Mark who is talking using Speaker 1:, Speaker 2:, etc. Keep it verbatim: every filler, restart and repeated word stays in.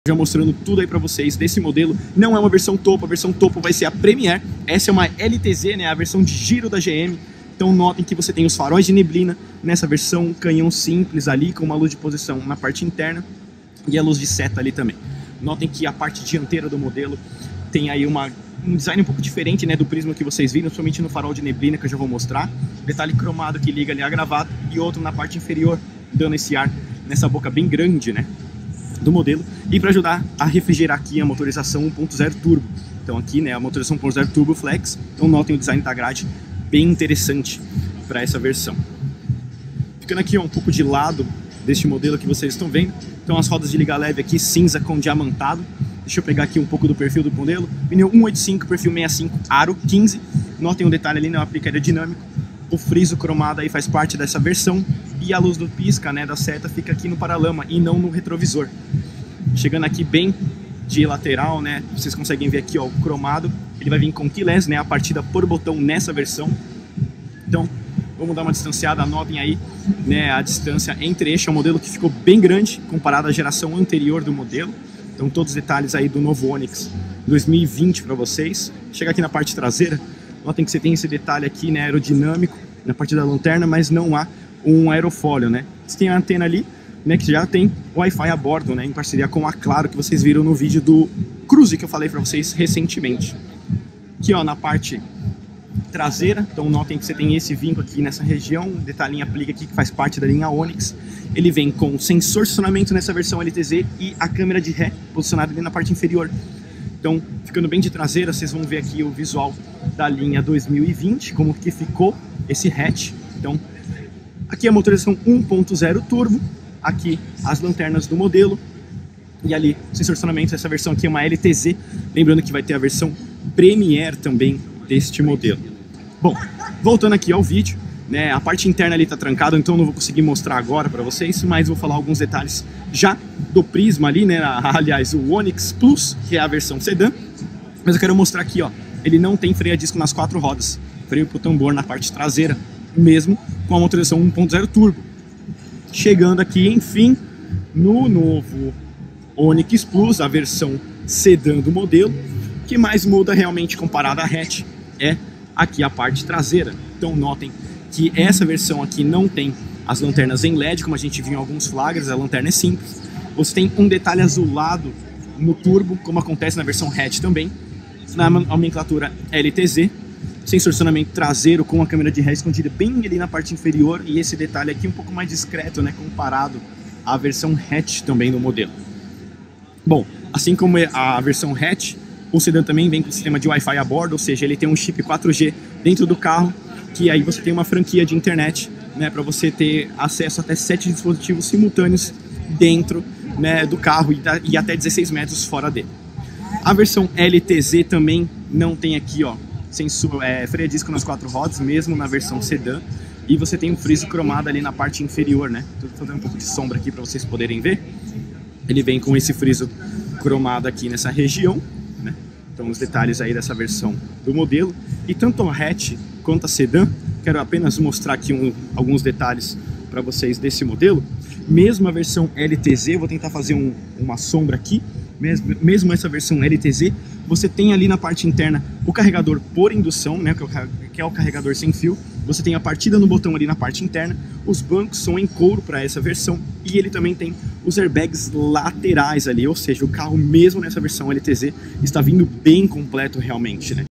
Speaker 1: Já mostrando tudo aí pra vocês desse modelo. Não é uma versão topo, a versão topo vai ser a Premier. Essa é uma L T Z, né, a versão de giro da G M. Então notem que você tem os faróis de neblina nessa versão, um canhão simples ali com uma luz de posição na parte interna e a luz de seta ali também. Notem que a parte dianteira do modelo tem aí uma, um design um pouco diferente, né, do prisma que vocês viram, somente no farol de neblina que eu já vou mostrar. Detalhe cromado que liga ali a gravata e outro na parte inferior, dando esse ar nessa boca bem grande, né, do modelo, e para ajudar a refrigerar aqui a motorização um ponto zero turbo. Então aqui, né, a motorização um ponto zero turbo flex. Então notem o design da grade bem interessante para essa versão. Ficando aqui ó, um pouco de lado deste modelo que vocês estão vendo. Então as rodas de liga leve aqui cinza com diamantado. Deixa eu pegar aqui um pouco do perfil do modelo. Pneu cento e oitenta e cinco, perfil sessenta e cinco, aro quinze. Notem um detalhe ali, né, o aplique aerodinâmico. O friso cromado aí faz parte dessa versão. E a luz do pisca, né, da seta fica aqui no paralama e não no retrovisor. Chegando aqui bem de lateral, né, vocês conseguem ver aqui ó, o cromado. Ele vai vir com keyless, né, a partida por botão nessa versão. Então, vamos dar uma distanciada, notem aí, né, a distância entre este é um modelo que ficou bem grande comparado à geração anterior do modelo. Então, todos os detalhes aí do novo Onix dois mil e vinte para vocês. Chega aqui na parte traseira, notem que você tem esse detalhe aqui, né, aerodinâmico na parte da lanterna, mas não há um aerofólio, né. Você tem a antena ali, né, que já tem Wi-Fi a bordo, né, em parceria com a Claro, que vocês viram no vídeo do Cruze que eu falei para vocês recentemente. Aqui ó, na parte traseira, então notem que você tem esse vinco aqui nessa região, detalhinho aplica aqui que faz parte da linha Onix. Ele vem com sensor de estacionamento nessa versão L T Z e a câmera de ré posicionada ali na parte inferior. Então, ficando bem de traseira, vocês vão ver aqui o visual da linha dois mil e vinte, como que ficou esse hatch. Então, aqui a motorização um ponto zero turbo, aqui as lanternas do modelo e ali o sensor de estacionamento. Essa versão aqui é uma L T Z, lembrando que vai ter a versão Premier também deste modelo. Bom, voltando aqui ao vídeo, né, a parte interna ali está trancada, então não vou conseguir mostrar agora para vocês, mas vou falar alguns detalhes já do prisma ali, né, aliás, o Onix Plus, que é a versão sedã, mas eu quero mostrar aqui, ó, ele não tem freio a disco nas quatro rodas, freio pro tambor na parte traseira, mesmo com a motorização um ponto zero turbo. Chegando aqui, enfim, no novo Onix Plus, a versão sedã do modelo. O que mais muda realmente comparado à hatch é aqui a parte traseira. Então notem que essa versão aqui não tem as lanternas em L E D, como a gente viu em alguns flagras, a lanterna é simples. Você tem um detalhe azulado no turbo, como acontece na versão hatch também. Na nomenclatura L T Z, sensor de estacionamento traseiro com a câmera de ré escondida bem ali na parte inferior, e esse detalhe aqui um pouco mais discreto, né, comparado à versão hatch também do modelo. Bom, assim como a versão hatch, o sedã também vem com o sistema de Wi-Fi a bordo, ou seja, ele tem um chip quatro G dentro do carro, que aí você tem uma franquia de internet, né, para você ter acesso a até sete dispositivos simultâneos dentro, né, do carro e, da, e até dezesseis metros fora dele. A versão L T Z também não tem aqui, ó, sensor, é, freio a disco nas quatro rodas, mesmo na versão sedã, e você tem um friso cromado ali na parte inferior, né. Tô fazendo um pouco de sombra aqui para vocês poderem ver. Ele vem com esse friso cromado aqui nessa região, né? Então os detalhes aí dessa versão do modelo. E tanto a hatch quanto a sedã, quero apenas mostrar aqui um, alguns detalhes para vocês desse modelo. Mesmo a versão L T Z, vou tentar fazer um, uma sombra aqui, mesmo, mesmo essa versão L T Z, você tem ali na parte interna o carregador por indução, né, que é o, que é o carregador sem fio. Você tem a partida no botão ali na parte interna, os bancos são em couro para essa versão e ele também tem os airbags laterais ali, ou seja, o carro mesmo nessa versão L T Z está vindo bem completo realmente, né?